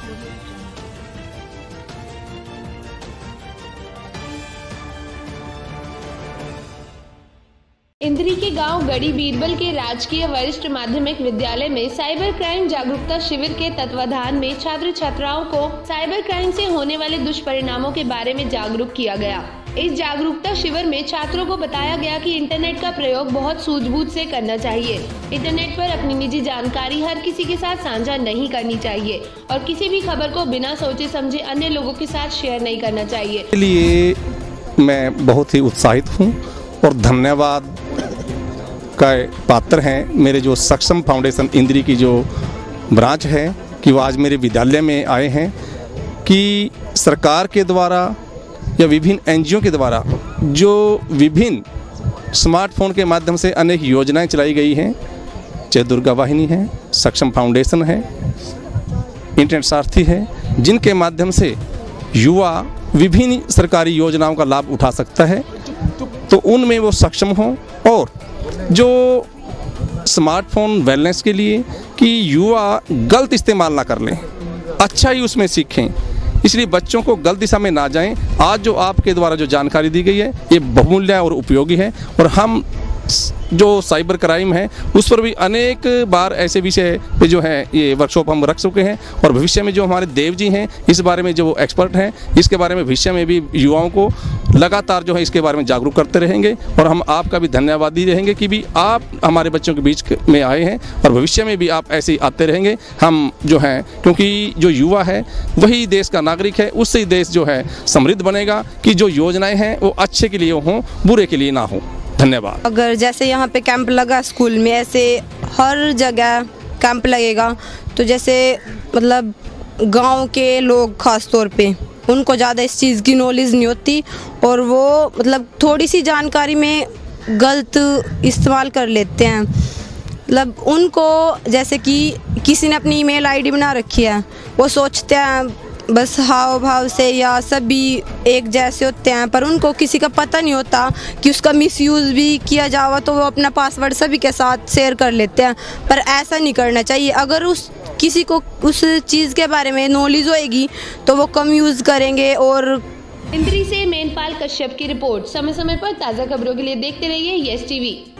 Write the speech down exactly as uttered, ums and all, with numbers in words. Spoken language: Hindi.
इंद्री के गांव गड़ी बीरबल के राजकीय वरिष्ठ माध्यमिक विद्यालय में साइबर क्राइम जागरूकता शिविर के तत्वाधान में छात्र छात्राओं को साइबर क्राइम से होने वाले दुष्परिणामों के बारे में जागरूक किया गया। इस जागरूकता शिविर में छात्रों को बताया गया कि इंटरनेट का प्रयोग बहुत सूझबूझ से करना चाहिए। इंटरनेट पर अपनी निजी जानकारी हर किसी के साथ साझा नहीं करनी चाहिए और किसी भी खबर को बिना सोचे समझे अन्य लोगों के साथ शेयर नहीं करना चाहिए। इसलिए मैं बहुत ही उत्साहित हूँ और धन्यवाद का पात्र हैं मेरे जो सक्षम फाउंडेशन इंद्री की जो ब्रांच है कि वो आज मेरे विद्यालय में आए हैं कि सरकार के द्वारा या विभिन्न एनजीओ के द्वारा जो विभिन्न स्मार्टफोन के माध्यम से अनेक योजनाएं चलाई गई हैं, चाहे दुर्गा वाहिनी है, सक्षम फाउंडेशन है, इंटरनेट सारथी है, जिनके माध्यम से युवा विभिन्न सरकारी योजनाओं का लाभ उठा सकता है, तो उनमें वो सक्षम हों और जो स्मार्टफोन वेलनेस के लिए कि युवा गलत इस्तेमाल ना कर लें, अच्छा ही उसमें सीखें, इसलिए बच्चों को गलत दिशा में ना जाएं। आज जो आपके द्वारा जो जानकारी दी गई है ये बहुमूल्य और उपयोगी है और हम जो साइबर क्राइम है उस पर भी अनेक बार ऐसे विषय पे जो है ये वर्कशॉप हम रख चुके हैं और भविष्य में जो हमारे देव जी हैं इस बारे में जो एक्सपर्ट हैं इसके बारे में भविष्य में भी युवाओं को लगातार जो है इसके बारे में जागरूक करते रहेंगे और हम आपका भी धन्यवादी रहेंगे कि भी आप हमारे बच्चों के बीच में आए हैं और भविष्य में भी आप ऐसे ही आते रहेंगे। हम जो हैं क्योंकि जो युवा है वही देश का नागरिक है, उससे ही देश जो है समृद्ध बनेगा कि जो योजनाएं हैं वो अच्छे के लिए हों, बुरे के लिए ना हो। धन्यवाद। अगर जैसे यहाँ पे कैंप लगा स्कूल में, ऐसे हर जगह कैंप लगेगा तो जैसे मतलब गांव के लोग खास तौर पे उनको ज़्यादा इस चीज़ की नॉलेज नहीं होती और वो मतलब थोड़ी सी जानकारी में गलत इस्तेमाल कर लेते हैं। मतलब उनको जैसे कि किसी ने अपनी ईमेल आईडी बना रखी है, वो सोचते हैं बस हाव भाव से या सभी एक जैसे होते हैं, पर उनको किसी का पता नहीं होता कि उसका मिसयूज़ भी किया जावा तो वो अपना पासवर्ड सभी के साथ शेयर कर लेते हैं, पर ऐसा नहीं करना चाहिए। अगर उस किसी को उस चीज़ के बारे में नॉलेज होएगी तो वो कम यूज़ करेंगे। और इंद्री से मेनपाल कश्यप की रिपोर्ट। समय समय पर ताज़ा खबरों के लिए देखते रहिए यस टीवी।